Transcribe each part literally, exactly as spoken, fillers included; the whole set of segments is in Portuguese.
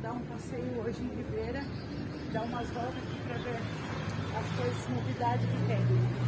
dar um passeio hoje em Rivera, dar umas voltas aqui para ver as coisas, novidades que tem.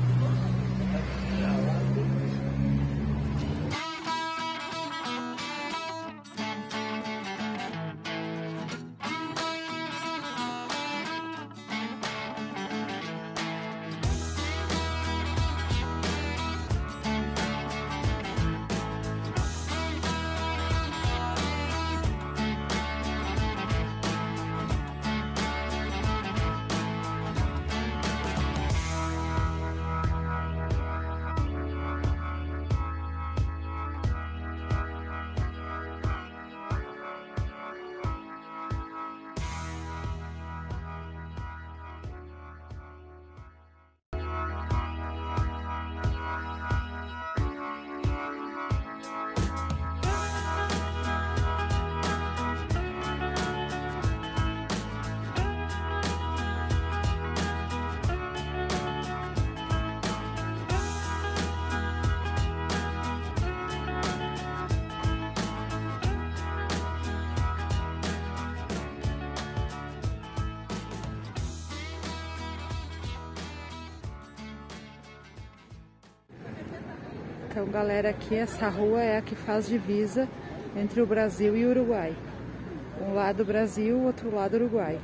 Então, galera, aqui essa rua é a que faz divisa entre o Brasil e o Uruguai. Um lado Brasil, outro lado Uruguai.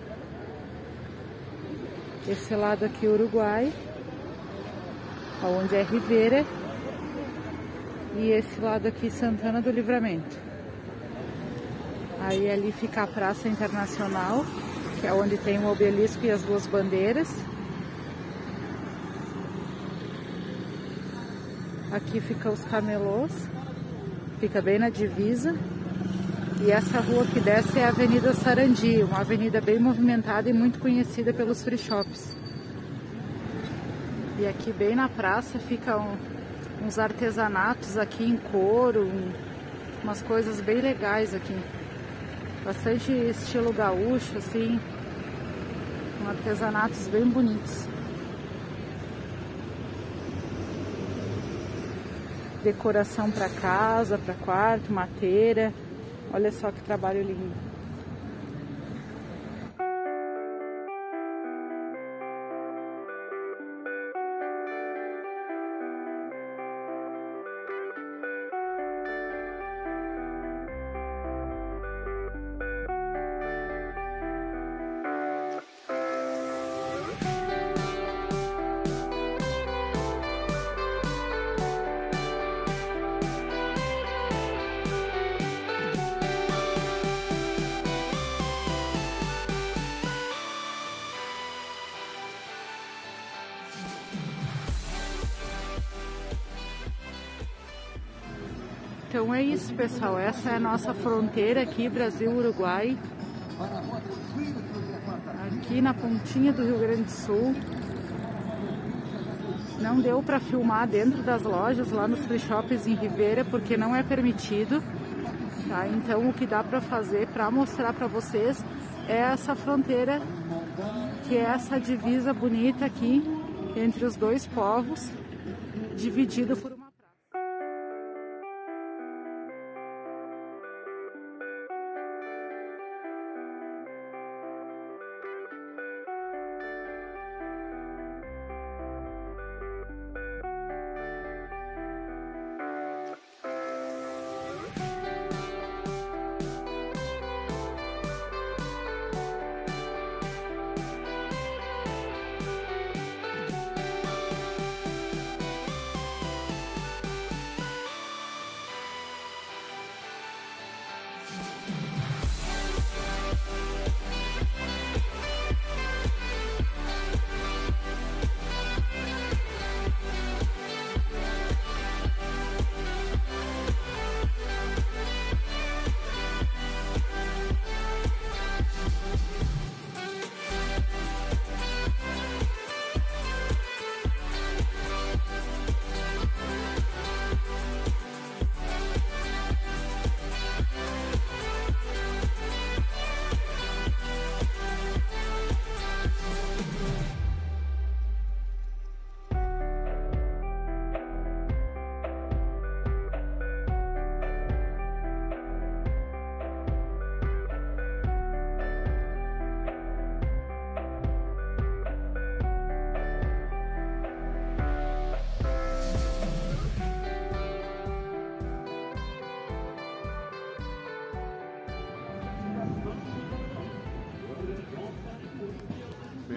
Esse lado aqui Uruguai, onde é Rivera, e esse lado aqui Santana do Livramento. Aí ali fica a Praça Internacional, que é onde tem o obelisco e as duas bandeiras. Aqui fica os camelôs, fica bem na divisa. E essa rua que desce é a Avenida Sarandi, uma avenida bem movimentada e muito conhecida pelos free shops. E aqui bem na praça ficam uns artesanatos aqui em couro, um, umas coisas bem legais aqui. Bastante estilo gaúcho, assim, com artesanatos bem bonitos. Decoração para casa, para quarto, mateira. Olha só que trabalho lindo. Então é isso, pessoal, essa é a nossa fronteira aqui, Brasil-Uruguai, aqui na pontinha do Rio Grande do Sul. Não deu para filmar dentro das lojas, lá nos free shops em Rivera, porque não é permitido, tá? Então o que dá para fazer, para mostrar para vocês, é essa fronteira, que é essa divisa bonita aqui, entre os dois povos, dividido por uma...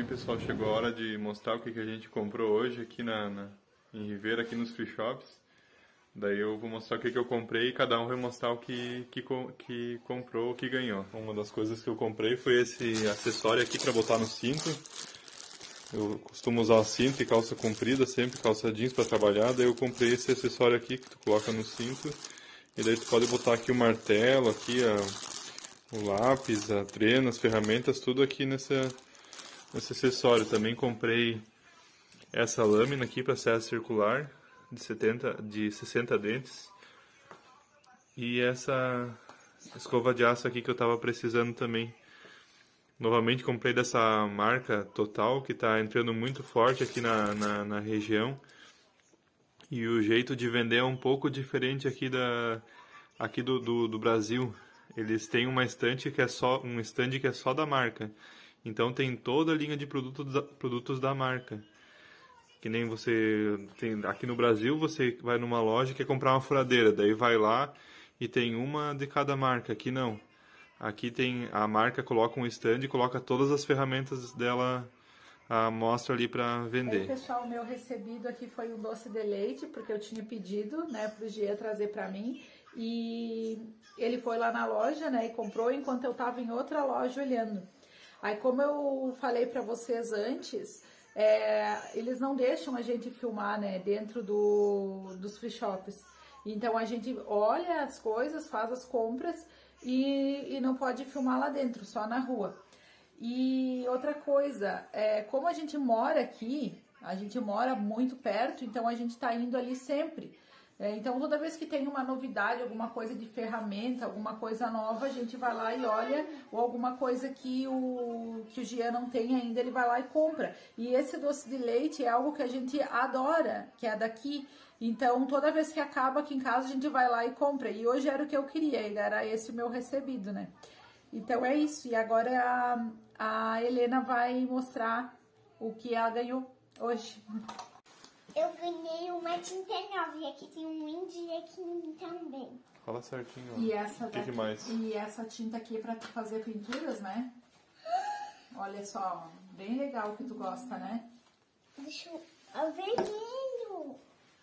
aí, pessoal, chegou a hora de mostrar o que, que a gente comprou hoje aqui na, na, em Rivera, aqui nos free shops. Daí eu vou mostrar o que, que eu comprei e cada um vai mostrar o que, que, que comprou, o que ganhou. Uma das coisas que eu comprei foi esse acessório aqui para botar no cinto. Eu costumo usar cinto e calça comprida, sempre calça jeans para trabalhar. Daí eu comprei esse acessório aqui que tu coloca no cinto. E daí tu pode botar aqui o martelo, aqui a, o lápis, a trena, as ferramentas, tudo aqui nessa, nesse acessório. Também comprei essa lâmina aqui para serra circular de, setenta, de sessenta dentes. E essa escova de aço aqui que eu estava precisando também. Novamente comprei dessa marca Total, que está entrando muito forte aqui na, na, na região. E o jeito de vender é um pouco diferente aqui, da, aqui do, do, do Brasil. Eles têm uma estante que é só, um stand que é só da marca. Então tem toda a linha de produtos da, produtos da marca. Que nem você tem aqui no Brasil, você vai numa loja e quer comprar uma furadeira, daí vai lá e tem uma de cada marca. Aqui não. Aqui tem a marca, coloca um stand e coloca todas as ferramentas dela à mostra ali para vender. Aí, pessoal, o meu recebido aqui foi um doce de leite, porque eu tinha pedido, né, pro Gia trazer para mim. E ele foi lá na loja, né, e comprou enquanto eu tava em outra loja olhando. Aí, como eu falei para vocês antes, é, eles não deixam a gente filmar, né, dentro do, dos free shops. Então a gente olha as coisas, faz as compras e, e não pode filmar lá dentro, só na rua. E outra coisa, é, como a gente mora aqui, a gente mora muito perto, então a gente tá indo ali sempre. É, então toda vez que tem uma novidade, alguma coisa de ferramenta, alguma coisa nova, a gente vai lá e olha, ou alguma coisa que o, que o Gia não tem ainda, ele vai lá e compra. E esse doce de leite é algo que a gente adora, que é daqui. Então toda vez que acaba aqui em casa, a gente vai lá e compra. E hoje era o que eu queria, era esse o meu recebido, né? Então é isso. E agora a, a Helena vai mostrar o que ela ganhou hoje. Eu ganhei uma tinta nova e aqui tem um Indy aqui também. Fala certinho. E essa, o que, daqui, que mais? E essa tinta aqui é pra tu fazer pinturas, né? Olha só, bem legal que tu gosta, né? Deixa eu... Ó, vermelho.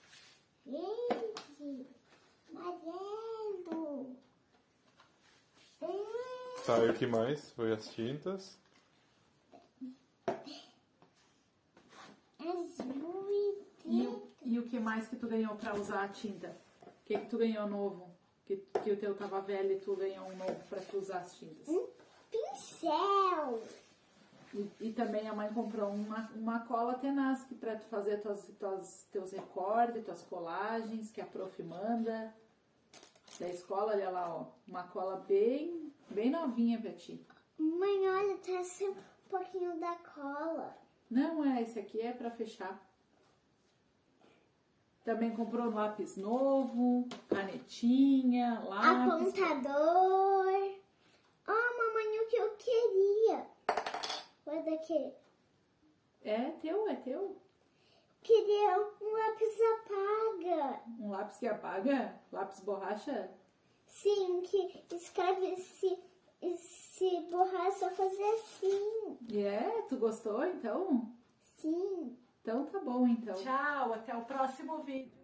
Verde. Amarelo. Hum. Tá, e o que mais? Foi as tintas. Azul e... E, o- e o que mais que tu ganhou pra usar a tinta? O que que tu ganhou novo? Que, que o teu tava velho e tu ganhou um novo pra tu usar as tintas? Um pincel. E, e também a mãe comprou uma, uma cola tenaz que pra tu fazer tuas, tuas, teus recortes, tuas colagens, que a prof manda da escola, olha lá, ó. Uma cola bem, bem novinha pra ti. Mãe, olha, tá assim um pouquinho da cola. Não é, esse aqui é pra fechar. Também comprou um lápis novo, canetinha, lápis. Apontador. Ó, mamãe, o que eu queria. Olha daqui. É teu, é teu. Queria um lápis apaga. Um lápis que apaga? Lápis borracha? Sim, que escreve se, se borracha fazer assim. É, tu gostou então? Sim. Então tá bom então. Tchau, até o próximo vídeo.